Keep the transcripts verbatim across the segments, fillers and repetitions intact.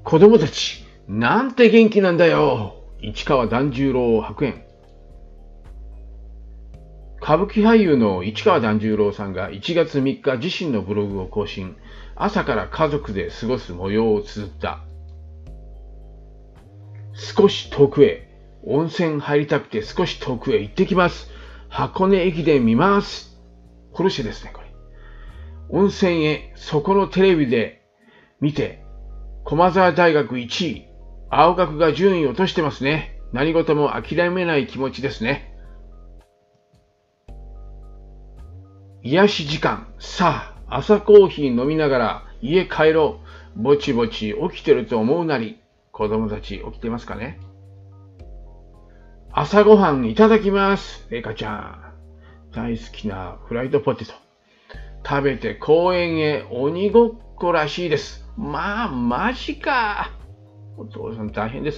子供たち、なんて元気なんだよ。市川團十郎白猿。歌舞伎俳優の市川團十郎さんがいちがつみっか自身のブログを更新。朝から家族で過ごす模様を綴った。少し遠くへ。温泉入りたくて少し遠くへ行ってきます。箱根駅伝見ます。殺しですね、これ。温泉へ、そこのテレビで見て、駒澤大学いちい、青学が順位を落としてますね。何事も諦めない気持ちですね。癒し時間。さあ、朝コーヒー飲みながら家帰ろう。ぼちぼち起きてると思うなり。子供たち起きてますかね。朝ごはんいただきます。レイカちゃん。大好きなフライドポテト。食べて公園へ鬼ごっこらしいです。まあ、マジか。お父さん大変です。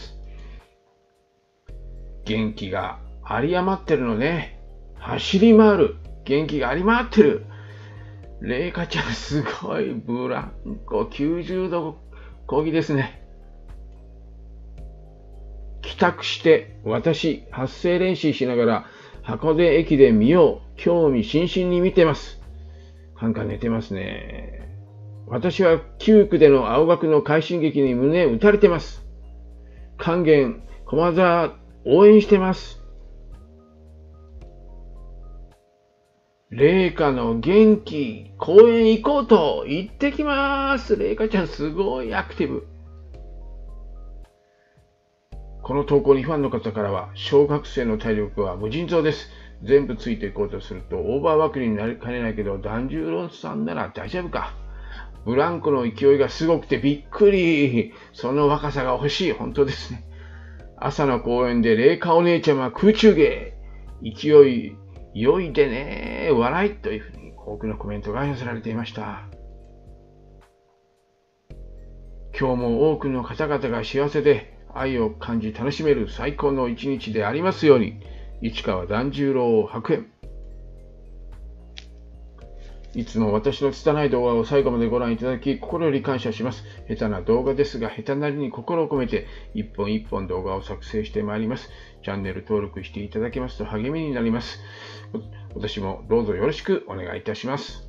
元気が有り余ってるのね。走り回る。元気が有り回ってる。レイカちゃんすごいブランコきゅうじゅうどこぎですね。帰宅して私発声練習しながら箱根駅伝見よう。興味津々に見てます。カンカン寝てますね。私はきゅうくでの青学の快進撃に胸打たれてます。還元、駒澤応援してます。レイカの元気、公園行こうと行ってきます。レイカちゃんすごいアクティブ。この投稿にファンの方からは、小学生の体力は無尽蔵です。全部ついていこうとするとオーバーワークになりかねないけど、團十郎さんなら大丈夫か。ブランコの勢いがすごくてびっくり。その若さが欲しい。本当ですね。朝の公園でレイカお姉ちゃんは空中芸。勢い良いでね。笑いというふうに多くのコメントが寄せられていました。今日も多くの方々が幸せで愛を感じ楽しめる最高の一日でありますように。市川團十郎白猿。いつも私の拙い動画を最後までご覧いただき心より感謝します。下手な動画ですが下手なりに心を込めて一本一本動画を作成してまいります。チャンネル登録していただけますと励みになります。私もどうぞよろしくお願いいたします。